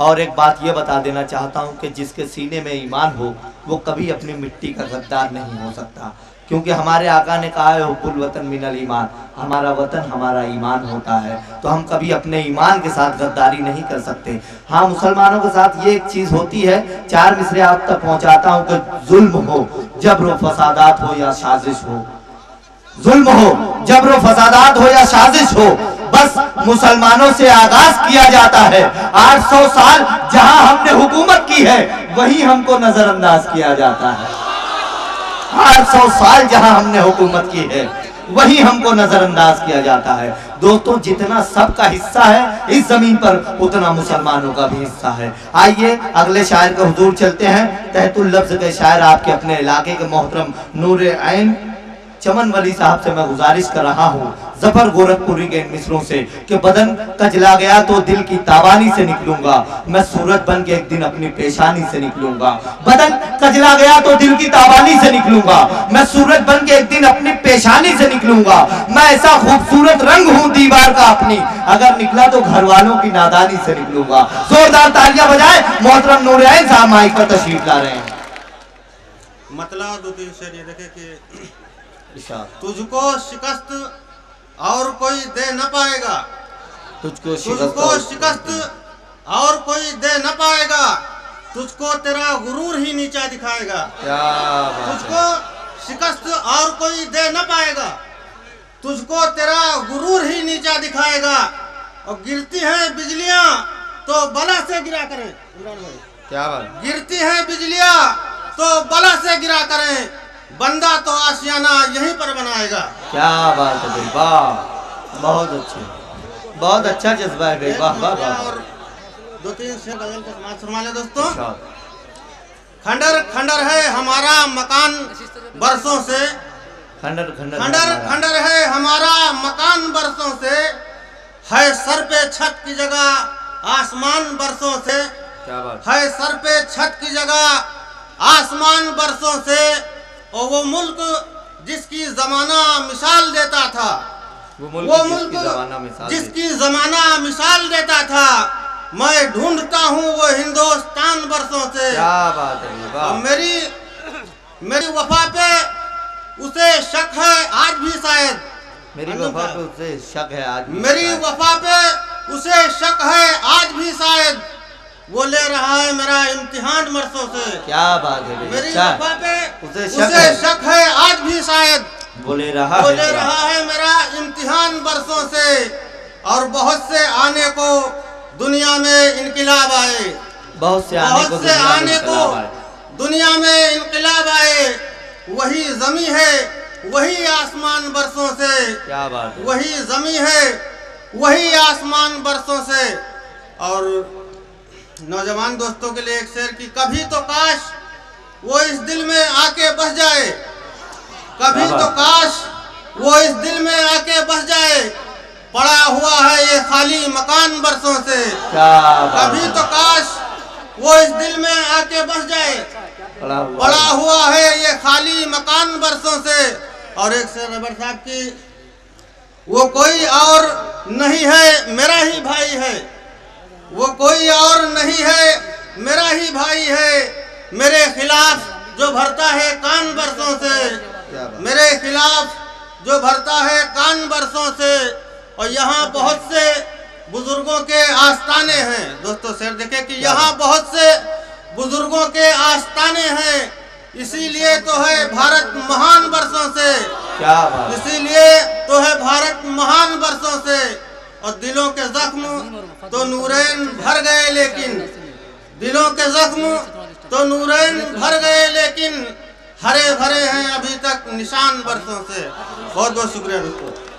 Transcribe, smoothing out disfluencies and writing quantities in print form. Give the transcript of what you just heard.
और एक बात ये बता देना चाहता हूँ कि जिसके सीने में ईमान हो वो कभी अपनी मिट्टी का गद्दार नहीं हो सकता, क्योंकि हमारे आका ने कहा है हुब्बुल वतन मिनल ईमान, हमारा वतन हमारा ईमान होता है, तो हम कभी अपने ईमान के साथ गद्दारी नहीं कर सकते। हाँ, मुसलमानों के साथ ये एक चीज़ होती है, 4 मिसरे आप तक पहुँचाता हूँ कि जुल्म हो, जबर फसादात हो या साजिश हो, जुल्म हो, जबर फसादात हो या साजिश हो, बस मुसलमानों से आगाज किया जाता है। 800 साल जहां हमने हुकूमत की है वहीं हमको नजरअंदाज किया जाता है। 800 साल जहां हमने हुकूमत की है वहीं हमको नजरअंदाज किया जाता है। दोस्तों, जितना सबका हिस्सा है इस जमीन पर उतना मुसलमानों का भी हिस्सा है। आइए अगले शायर के हुजूर चलते हैं। तहतुल लफ्ज के शायर आपके अपने इलाके के मोहतरम नूर ऐन चमन वली साहब से मैं गुजारिश कर रहा हूँ जफर गोरखपुरी के इन मिसरों से कि बदन कजला गया तो दिल की तावानी से निकलूंगा, मैं सूरज बन के एक दिन अपनी पेशानी से निकलूंगा। बदन कजला गया तो दिल की तावानी से निकलूंगा, मैं सूरज बन के एक दिन अपनी पेशानी से निकलूंगा। मैं ऐसा खूबसूरत रंग हूँ दीवार का अपनी, अगर निकला तो घर वालों की नादानी से निकलूंगा। जोरदार तालियां बजाए, मोहतरम नूर ऐन साहब माइक पर तशरीफ ला रहे हैं। मतलब दो तीन शेर ये देखे कि तुझको शिकस्त और कोई दे न पाएगा, तुझको शिकस्त और कोई दे न पाएगा, तुझको तेरा गुरूर ही नीचा दिखाएगा। तुझको शिकस्त और कोई दे न पाएगा, तुझको तेरा गुरूर ही नीचा दिखाएगा। और गिरती हैं बिजलियां तो बला से गिरा करें, क्या बात, गिरती हैं बिजलियां तो बला से गिरा करें, बंदा तो आशियाना यहीं पर बनाएगा। क्या बात है भाई, वाह, बहुत अच्छे, बहुत अच्छा जज्बा है भाई, वाह वाह वाह। और 2-3 शेर गजल का समाज फरमा ले दोस्तों। खंडर खंडर है हमारा मकान बरसों से, खंडर खंडर खंडर खंडर है हमारा मकान बरसों से, है सर पे छत की जगह आसमान बरसों से। क्या बात है, सर पे छत की जगह आसमान बरसों से। और वो मुल्क जिसकी जमाना मिसाल देता था, वो मुल्क जिसकी जमाना मिसाल देता था, मैं ढूंढता हूँ वो हिंदुस्तान बरसों से। क्या बात है, वाह। मेरी वफा पे उसे शक है आज भी शायद, मेरी वफा पे उसे शक है आज भी, मेरी वफा पे उसे शक है आज भी शायद, वो ले रहा है मेरा इम्तिहान बरसों से। क्या बात है, मेरी वफा पे उसे शक है आज भी शायद, वो ले रहा है मेरा इम्तिहान बरसों से। और बहुत से आने को दुनिया में इनकलाब आए, बहुत से आने को दुनिया में इनकलाब आए, वही जमी है वही आसमान बरसों से। क्या बात है, वही जमी है वही आसमान बरसों से। और नौजवान दोस्तों के लिए एक शेर की, कभी तो काश वो इस दिल में आके बस जाए, कभी तो काश वो इस दिल में आके बस जाए, पड़ा हुआ है ये खाली मकान बरसों से। कभी तो काश वो इस दिल में आके बस जाए, पड़ा हुआ है ये खाली मकान बरसों से। और एक शेर रबर साहब की, वो कोई और नहीं है मेरा ही भाई है, वो कोई और नहीं है मेरा ही भाई है, मेरे खिलाफ जो भरता है कान बरसों से, मेरे खिलाफ जो भरता है कान बरसों से। और यहाँ बहुत से बुजुर्गों के आस्ताने हैं दोस्तों, शेर देखे कि यहाँ बहुत से बुजुर्गों के आस्ताने हैं, इसीलिए तो है भारत महान बरसों से। क्या बात, इसीलिए तो है भारत महान बरसों से। और दिलों के जख्म तो नूरैन भर गए, लेकिन दिलों के जख्म तो नूरैन भर गए, लेकिन हरे भरे हैं अभी तक निशान बरसों से। बहुत बहुत शुक्रिया दोस्तों।